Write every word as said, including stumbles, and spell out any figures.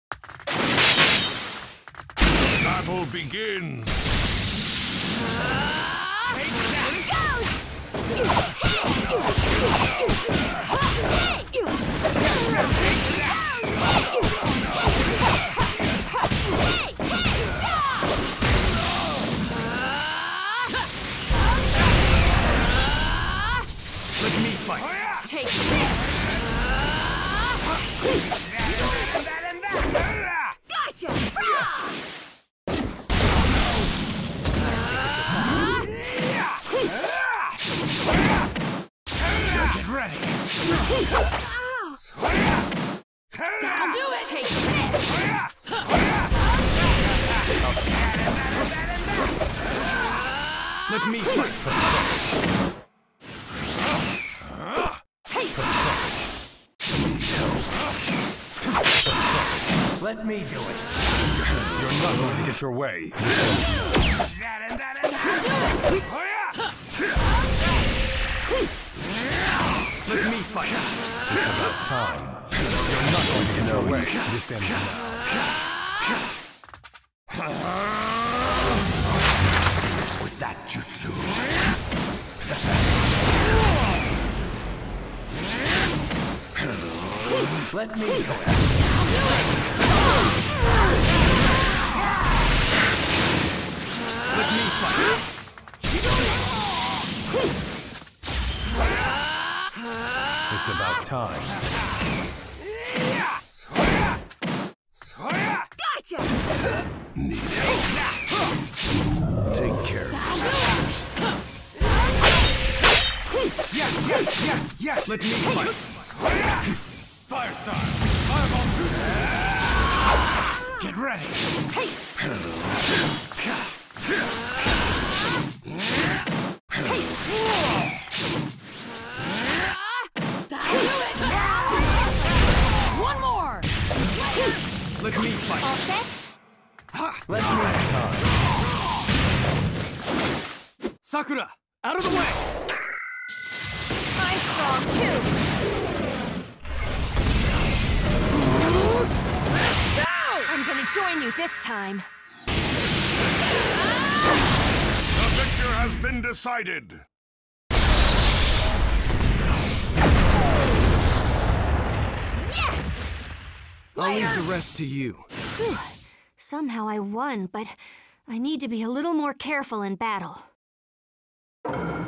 Battle begins! Take that! Here it goes! Let me fight! Take this! Gotcha! Get ready! That'll do it! Take this! Let me fight! Let me do it! You're not going to get your way. Let me fight! About time. You're not going to get your way. This ends now. With that jutsu. Let me do it. Let me fight. It's about time. Gotcha! Need help? Take care of Yeah, yeah, yeah, yes! Let me fight! Firestar! Fireball jutsu! Get ready! Hey! That'll do it! One more! Let me fight! All set? Let me time! Sakura! Out of the way! I'm strong too! Let's go! I'm gonna join you this time. The victor has been decided! Yes! I'll leave the rest to you. Whew. Somehow I won, but I need to be a little more careful in battle.